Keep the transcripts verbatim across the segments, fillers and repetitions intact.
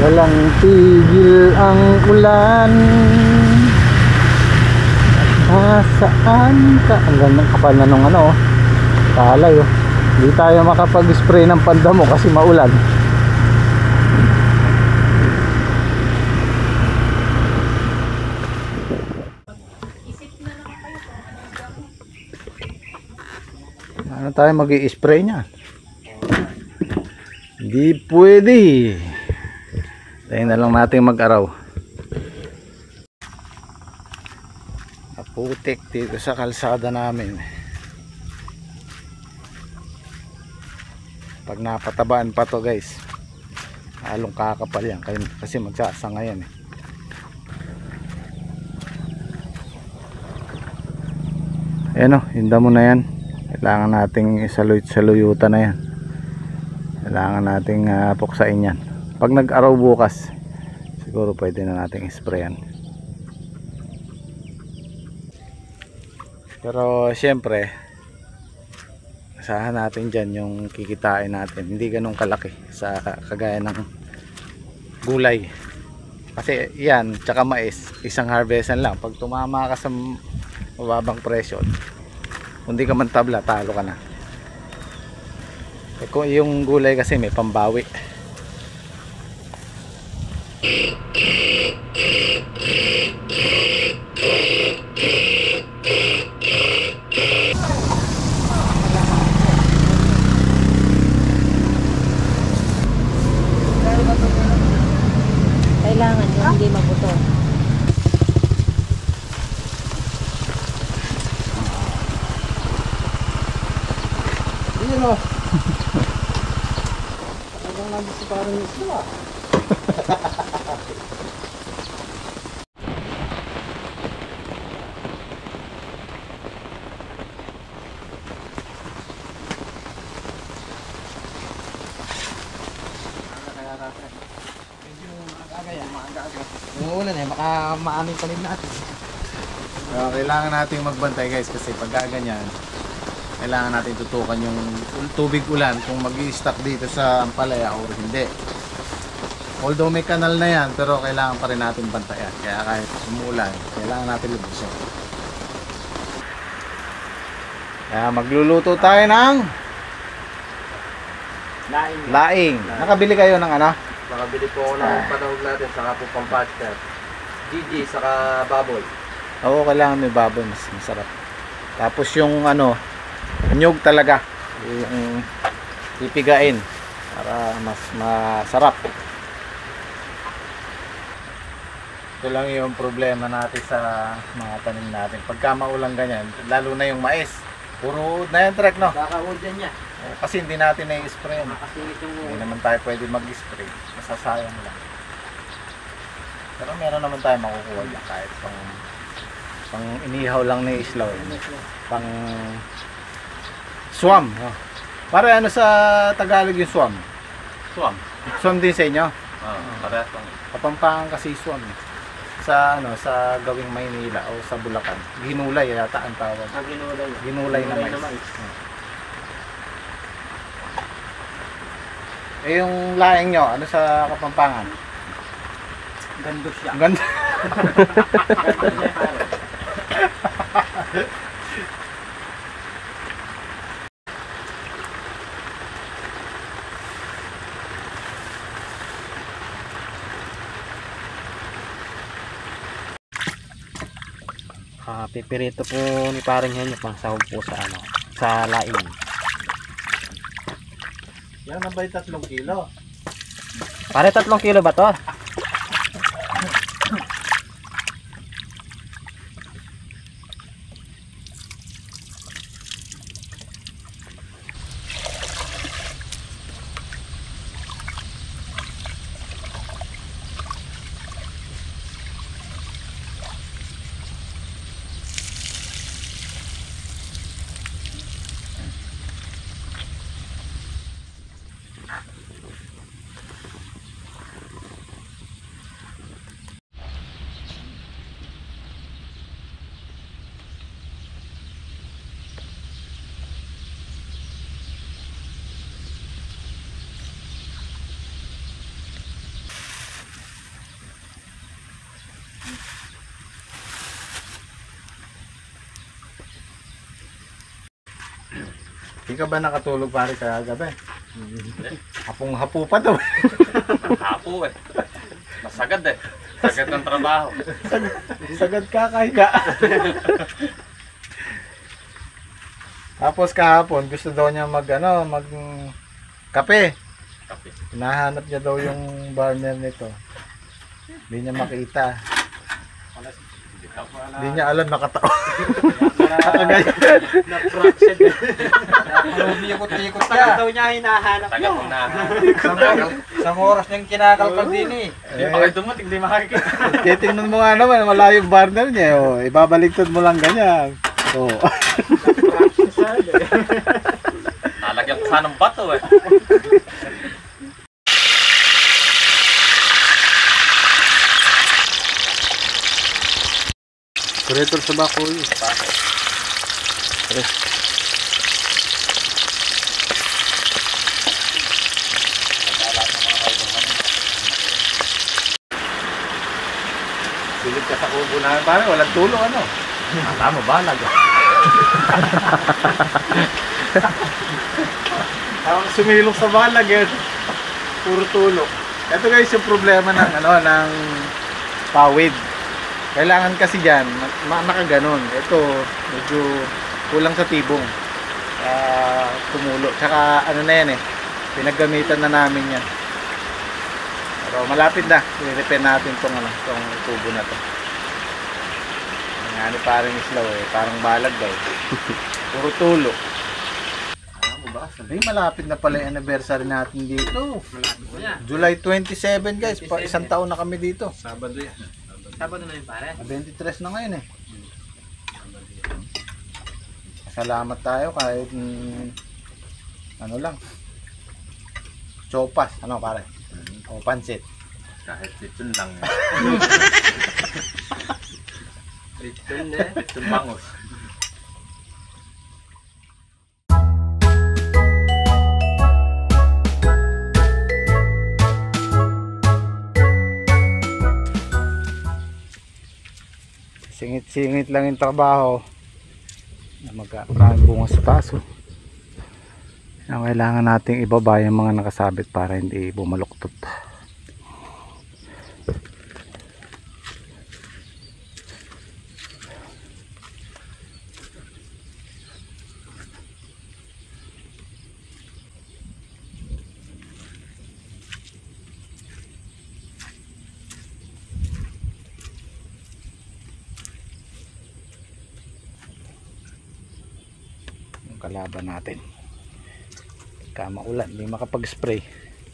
Walang tigil ang ulan. Nasaan ka? Ang gandang kapal na nung ano, talay oh. Hindi tayo makapag-spray ng pandamo kasi maulan. Ano tayo mag-i-spray niya? Hindi pwede. Tayo na lang natin mag-araw. Putik dito sa kalsada namin. Pag napatabaan pa to guys, halong kakapal yan kasi magsasanga yan eh. Ayan o, yung damo na yan. Kailangan nating isaluyut-saluyutan na yan. Kailangan nating uh, puksain yan. Pag nag-araw bukas, siguro pwede na nating isprayan. Pero syempre, asahan natin dyan yung kikitain natin. Hindi ganun kalaki sa kagaya ng gulay. Kasi yan, tsaka mais, isang harvestan lang. Pag tumama ka sa mababang presyo, hindi ka man tabla, talo ka na. E kung yung gulay kasi may pambawi. Kailangan yung hindi mabuto. Yun o. Talagang nandito sa parang islo ah. Umuulan eh, baka maaming panin natin. Uh, kailangan natin magbantay guys kasi pag gaganyan, kailangan natin tutukan yung tubig ulan kung mag-i-stock dito sa Ampalaya o hindi. Although may kanal na yan, pero kailangan pa rin natin bantayan. Kaya kahit umulan, kailangan natin lubusin. Kaya magluluto tayo ng Laing. laing. Nakabili kayo ng ano? Nakabili po ako ng panahog natin, saka po pampaster. G G, saka baboy. Oo, kailangan may baboy, mas masarap. Tapos yung ano, nyug talaga. Yung pipigain para mas masarap. Ito lang yung problema natin sa mga tanim natin. Pagka maulang ganyan, lalo na yung mais. Puro na yan, Trek, no? Kakahood yan niya. Kasi hindi natin na-i-spray. Makasingit yung Hindi naman tayo pwede mag-spray. Masasayang lang. Pero meron naman tayo makukuha lang kahit pang, pang inihaw lang na islaw. Pang swam. Oh. Para ano sa Tagalog yung swam? Swam. Swam din sa inyo? Oo, uh, parehas lang. Kapampangan kasi swam. Sa ano, sa gawing Maynila o sa Bulacan. Ginulay yata ang tawag. Ah, ginulay. Ginulay na mais. mais. Eh yung laing nyo, ano sa Kapampangan? Gando siya. Ganda. Gando siya, pare. Ah, pipirito po ni paring Henyo pang sahog po sa ano, sa laing. Yan na ba yung tatlong kilo? Pare tatlong kilo ba to? Di ka ba nakatulog pare kagabi? Hapong hapo pa daw. Hapo eh. Masagad eh. Sagad ng trabaho. Sagad, sagad ka kahiga. Tapos kahapon gusto daw niya mag ano, mag kape. Kape. Hinahanap niya daw yung burner nito. Hindi niya makita. Hindi niya alam nakatao. Nakagay. Na-fractured. Umikot-ikot ka. Daw niya hinahanap Tagal niyo. kong nahanap. Isang oras niyang kinakalkal din eh. Hindi pa kayo dumating, hindi makakikita. Titingnan mo nga naman, malayo yung burner niya. Oh. Ibabaliktad mo lang ganyan. Oh. Nalagyan ko sana ng bato eh. Operator sa bako yun. Pare. Silip ka sa kubo namin pare, walang tulo ano. Ata mo ba? Nag Ang sumilong sa balag yan. Puro tulo. Ito guys yung problema ng ano ng pawid. Kailangan kasi diyan nakaganon. Ito medyo kulang sa tibong. Uh, tumulo. Tsaka ano na yan eh. Pinaggamitan na namin yan. Pero malapit na. I-repair natin tong ano, tong tubo na to. Nga ni parang islaw eh. Parang balag daw. Puro tulo. Ay, malapit na pala yung anniversary natin dito. July twenty-seven guys. Pa, isang taon na kami dito. Sabado yan. Sabado na yun pare. twenty-three na ngayon eh. Salamat tayo kahit mm, ano lang. Chopas. Ano pare? O pansit. kahit litson lang. Litson eh. Litson bangus. Singit-singit lang yung trabaho na magkakaroon bunga sa taso. Ang kailangan nating ibaba yung mga nakasabit para hindi bumaluktot. Kalaban natin kama ulan, hindi makapag-spray.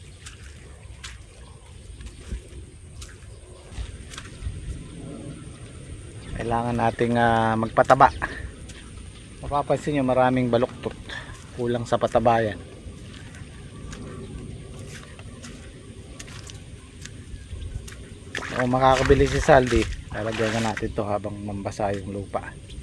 Kailangan nating uh, magpataba. Mapapansin nyo maraming baluktot, kulang sa patabayan. Kung makakabili si Saldi, lalagyan na natin to habang mambasa yung lupa.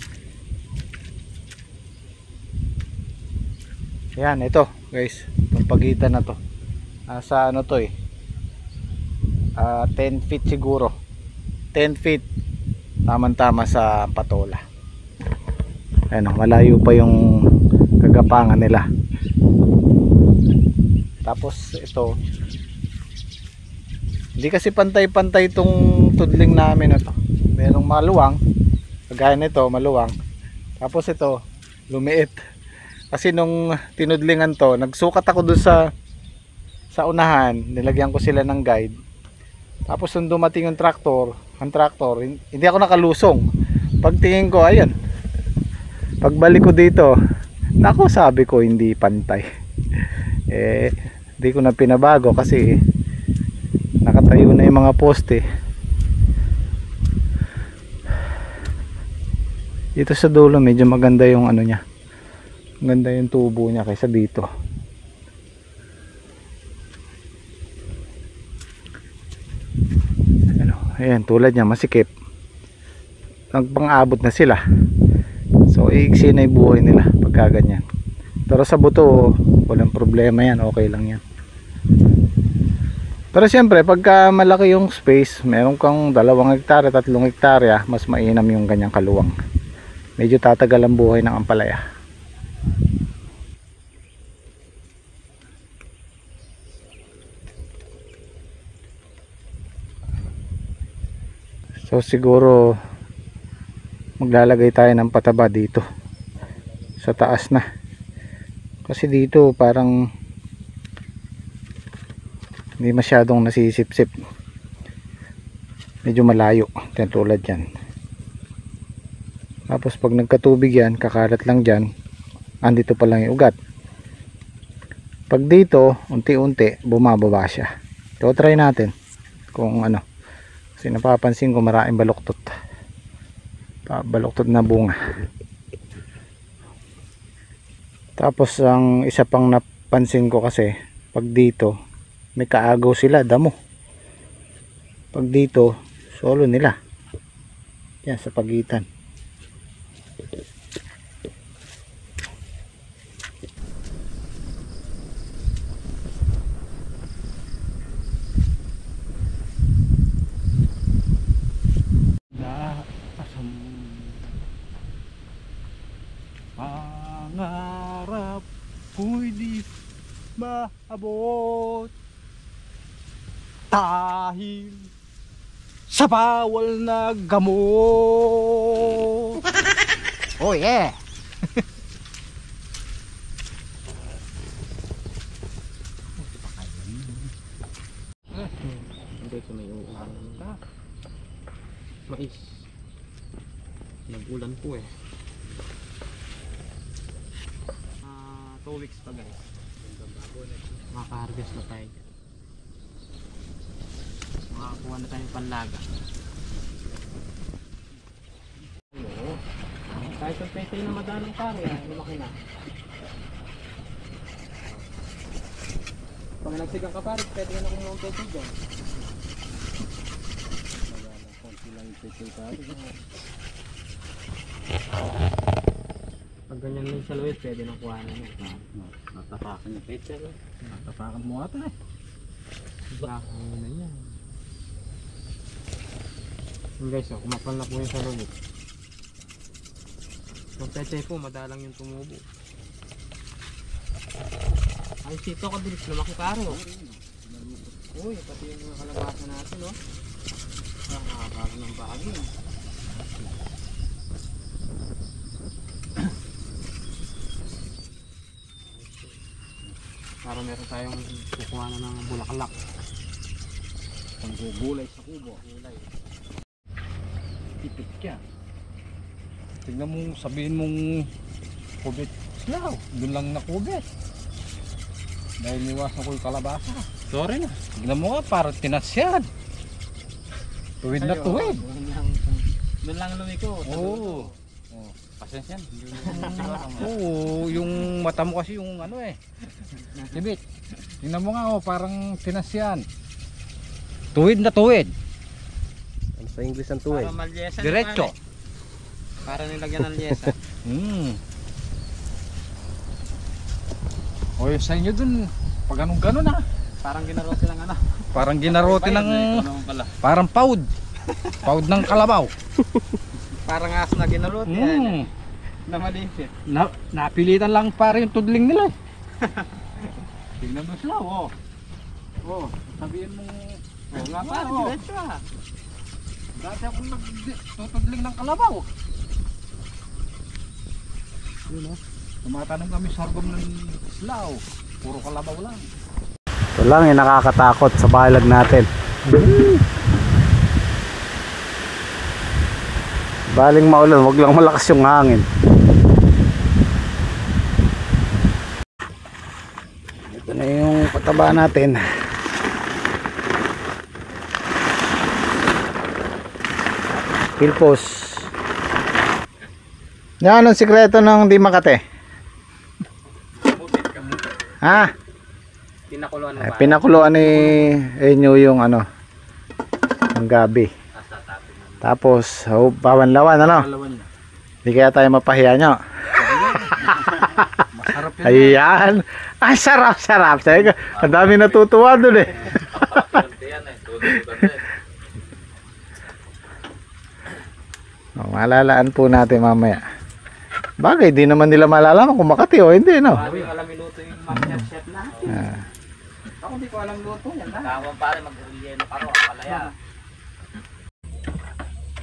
Yan, ito guys, itong pagitan na to nasa ano to eh uh, ten feet siguro, ten feet tamang tama sa patola. Ayan, malayo pa yung kagapangan nila. Tapos ito, hindi kasi pantay-pantay itong tudling namin na to. Merong maluwang, kagaya nito maluwang, tapos ito lumiit. Kasi nung tinudlingan to, nagsukat ako dun sa sa unahan, nilagyan ko sila ng guide. Tapos nung dumating yung traktor, ang traktor, hindi ako nakalusong. Pagtingin ko, ayan. Pagbalik ko dito, nako, sabi ko hindi pantay. Eh, hindi ko na pinabago kasi nakatayo na yung mga poste. Dito sa dulo medyo maganda yung ano niya. Ganda yung tubo niya kaysa dito. Ano, ayan, tulad niya masikip. Nagpang-abot na sila. So iiksi na yung buhay nila pagka ganyan. Pero sa buto, walang problema yan, okay lang yan. Pero siyempre, pagka malaki yung space, meron kang dalawang hektarya, tatlong hektarya, mas mainam yung ganyang kaluwang. Medyo tatagal ang buhay ng ampalaya. So siguro maglalagay tayo ng pataba dito sa taas na, kasi dito parang hindi masyadong nasisipsip, medyo malayo yan, tulad yan. Tapos pag nagkatubig yan, kakalat lang dyan, andito pa lang yung ugat. Pag dito unti-unti bumababa siya. So try natin kung ano, kasi napapansin ko maraming baluktot, baluktot na bunga. Tapos ang isa pang napansin ko, kasi pag dito may kaagaw sila, damo. Pag dito solo nila yan sa pagitan. Pangarap ko'y di maabot dahil sa bawal na gamot. Oh yeah. Hindi ko may uulan na. Mais. Nag-ulan po eh. Ah, two weeks pa guys. Maka-harvest na tayo. Makakuha na tayong panlaga. Ano? Kahit ang pwede na madalang kari, ah, lumaki na. Pag nagsigang ka pare, pwede ka na kumuha ang pwede dyan. Konti lang yung pwede pare. Pag ganyan lang sa luwit, pwede nang kuha na yun. Natapakan yung pwede. Natapakan mo ata eh. Bakit na yan. Yun guys, oh, kumapal na po yung sa luwit. Yung pwede po, madalang yung tumubo. Ay, sito ka bilis lumaki pare, oh. Uy, pati yung mga kalabasa natin, oh. Ah, nakakaroon ng bagay. Para meron tayong kukuha na ng bulaklak. Ang gugulay sa kubo. Gulay. Tipid ka. Tingnan mo, sabihin mong kubit. Slaw, doon lang nakubit. Dahil niwasan ko yung kalabasa. Sorry na. Tingnan mo nga, parang tinasyan. Tuwid na tuwid. Doon lang, doon lang lumiko. Oo. Oh. Pasensya. Oo, yung mata mo kasi yung ano eh. Tibit. Tingnan mo nga, oh, parang tinasyan. Tuwid na tuwid. Ano sa English ang tuwid? Para malyesa. Diretso. Para nilagyan ng lyesa. Hmm. O yung sa inyo dun, pag anong gano'n ah. Parang ginarote ng ano. Parang ginarote ng, pala. parang paud. Paud ng kalabaw. Parang as na ginarote. Hmm. Na maliit. Na, napilitan lang para yung tudling nila eh. Tingnan mo sila, oh. Oh, sabihin mo, Oo nga pare, Oo. diretso ah. dati akong nagtutudling ng kalabaw. Yun oh. Tumatanong kami sa harbong ng islaw. Puro kalabaw lang. Ito lang yung nakakatakot sa balag natin. Baling maulan, wag lang malakas yung hangin. Ito na yung pataba natin. Pilpos. Yan, anong sikreto ng di Makate? Ha? Pinakuluan mo Eh, ba? pinakuluan ni Enyo yung ano, ang gabi. Tapos, oh, pawanlawan, ano? Alawan na. Hindi kaya tayo mapahiya nyo. Masarap yun. Ayan. Ay, sarap, sarap. Sabi ko, ang dami natutuwa dun eh. Oh, malalaan po natin mamaya. Bagay, di naman nila malalaman kung Makati o hindi, no? Sabi ko alam minuto yung master chef na. Ah. Ako hindi ko alam luto yan ha. Tawang pare, mag-relyeno ka ro, palaya.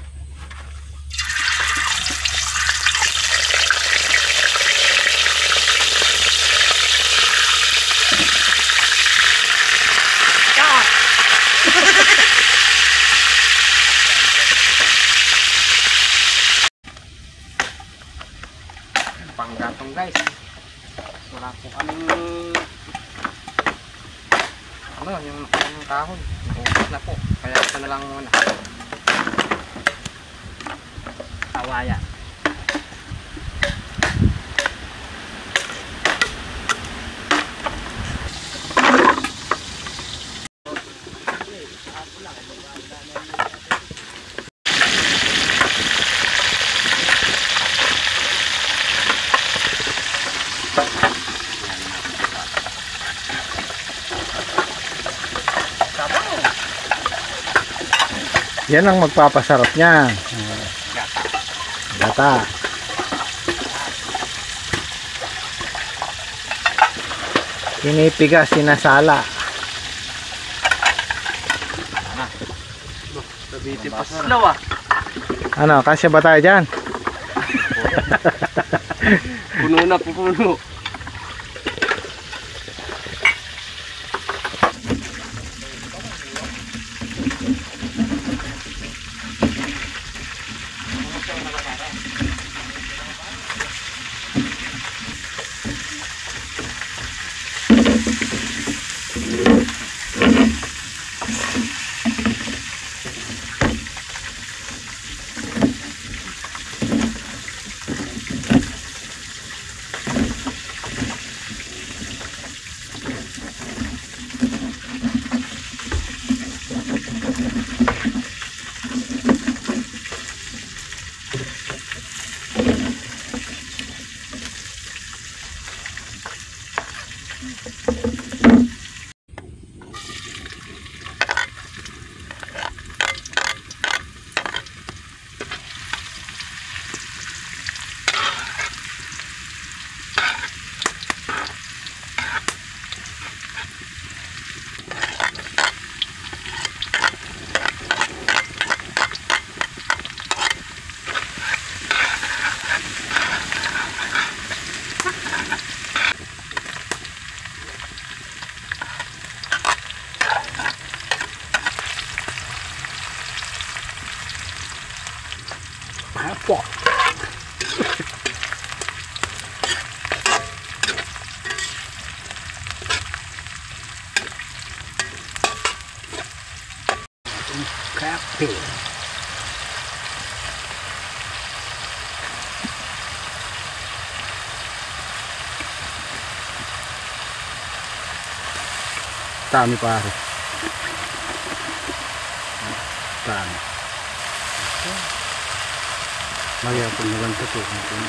lang guys. Wala po kaming ano yung nakayang kahon. Ubus na po. Kaya ito na lang muna. Kawayan. Yan ang magpapasarap niya. Gata. Pinipiga, sinasala. Sabiti pa slow ah. Ano, kasya ba tayo dyan? Puno na puno. Apo. Kape. Dami pare. Dami. Maya pun naganto to.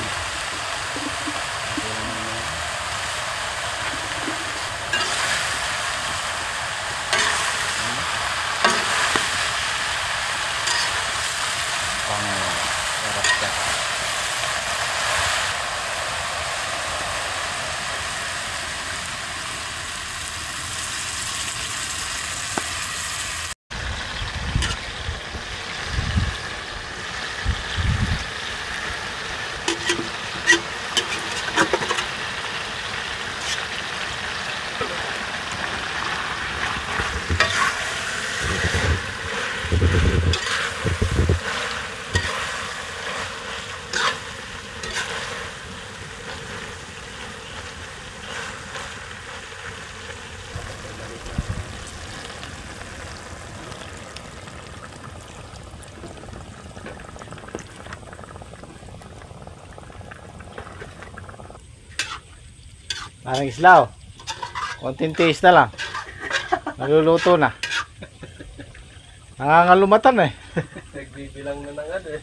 Parang islaw. Konting taste na lang. Naluluto na. Nangangalumatan eh. Nagbibilang na ng ano eh.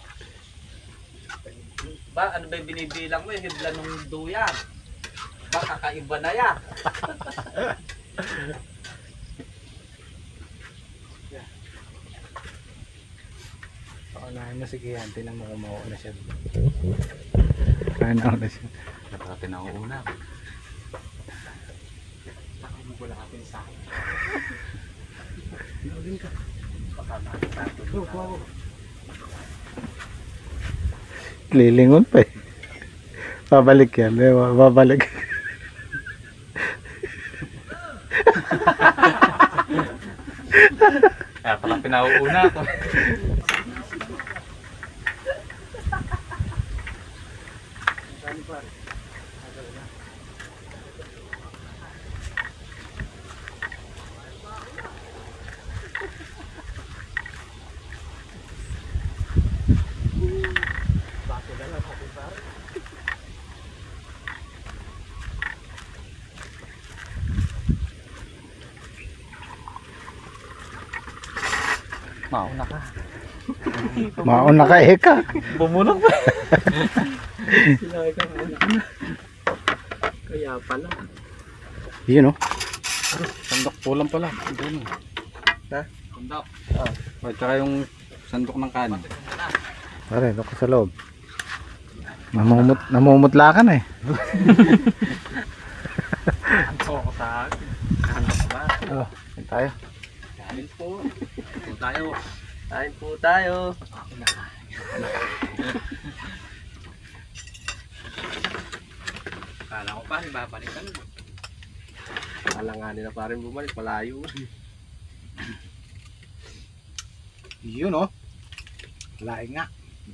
Ba, ano ba yung binibilang mo? Yung hibla nung duyan. Ba, kakaiba na yan. Paunahin mo sige yan. Tinan mo kung mauuna siya. Kaya nauna siya. Napakati na una. Wala atin sa akin. Baka makita ito. Lilingon pa eh. Babalik yan. Eh, babalik. Kaya pala pinauuna ko. Mauna ka. Mauna ka eh ka. Bumunog pa. Laki ka muna. Kaya pala. Yun oh. Sandok pulang pala. Doon. Ha? Sandok. Ah. At saka yung sandok ng kanin. Pare, doon ka sa loob. Namumut, namumutla ka na eh. Anto ko sa akin. Ano ba? Oh, yun tayo. Kanin po. Ito tayo. Kain po tayo. Kala ko pa, babalikan mo. Alanganin na pa rin bumalik. Malayo. Yun oh. Laing nga.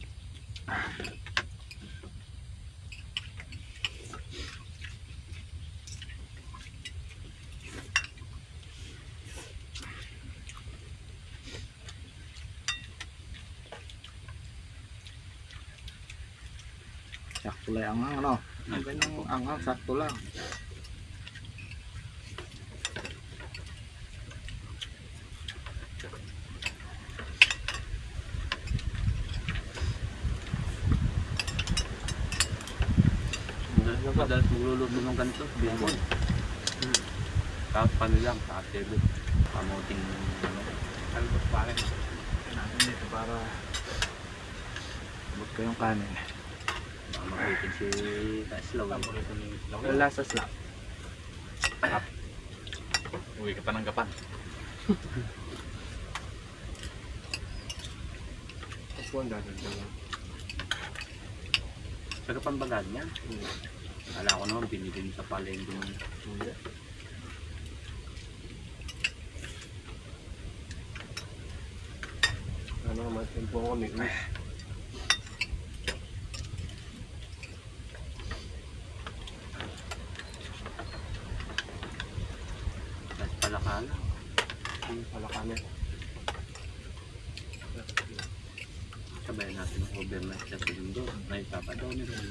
Sakto lang ang ano. Ang ganyan ang ang sakto lang. Madalas maglulog mo ng ganito. Bimon. Tapos paano lang, sa table. Kamuting ano. Ano ba pa rin? Natin dito para bot ko yung kanin. Makitin si Taslaw. Paborito ni Taslaw. Ang lasa slap. Uwi ka pa ng gapan. Ako ang dadagdagan. Sa kapambagad niya. Kala ko naman binili sa palengke mo. Hindi. Ano naman, tempo ko may umis. Tapos palakala. Ang palakanin. Sabayan natin ang overnight sa segundo. May papadaw na rin.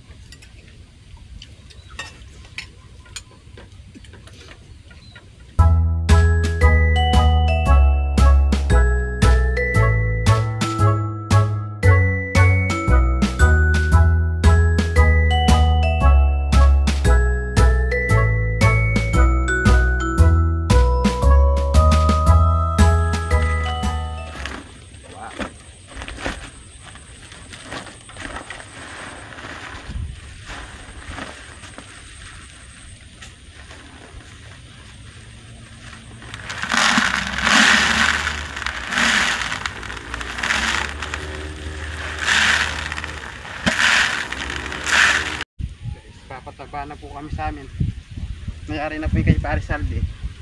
Papataba na po kami sa amin. Mayari na po yung kay Pare Salvi.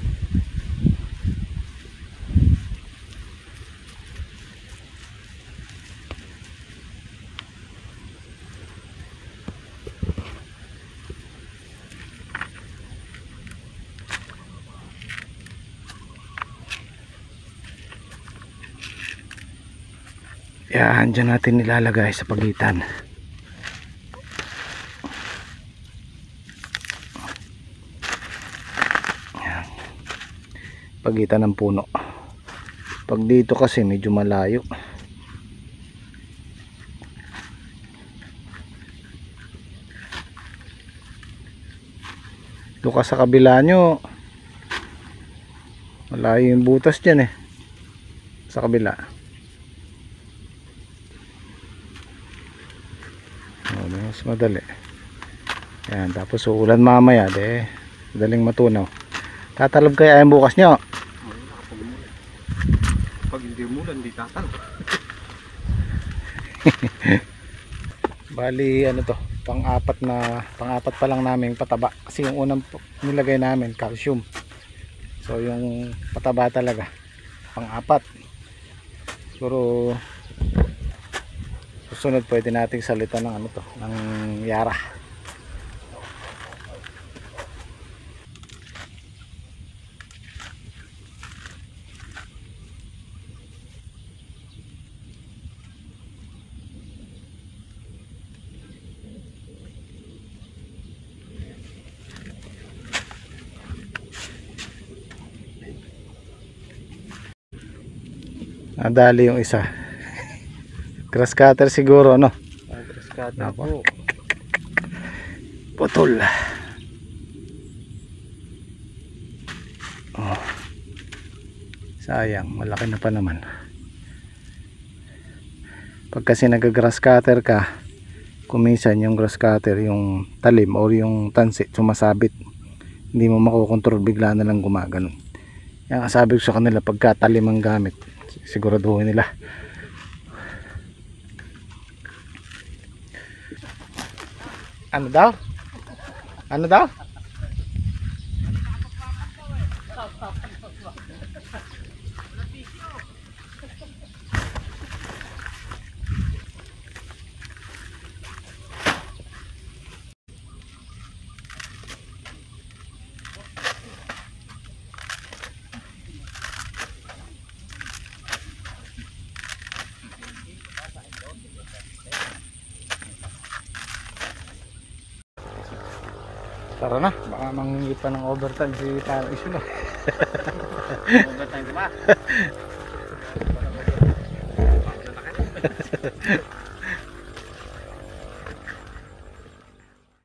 Yan, dyan natin nilalagay sa pagitan. Yan. Pagitan ng puno. Pag dito kasi medyo malayo. Ito ka sa kabila nyo, malayo yung butas dyan eh. Sa kabila. Mas madali. Yan, tapos uulan mamaya, de madaling matunaw. Tatalab kaya yung bukas nyo? Pag hindi umulan, hindi tatal. Bali ano to, pang-apat na pang-apat pa lang namin pataba kasi yung unang nilagay namin calcium. So yung pataba talaga pang-apat. Siguro susunod pwede nating salitan ng ano to, ng Yara. Nadali yung isa. Grass cutter siguro, no? Grass cutter Nako. po. Putol. Oh. Sayang, malaki na pa naman. Pag kasi nag-grass cutter ka, kuminsan yung grass cutter, yung talim o yung tansi sumasabit, hindi mo makokontrol, bigla na lang gumaganon. Yan ang sabi ko sa kanila, pagka talim ang gamit, siguraduhin nila. Ano daw? Ano daw? Tara na, baka manghingi pa ng overtime si Parang Isu na. Overtime ka ba?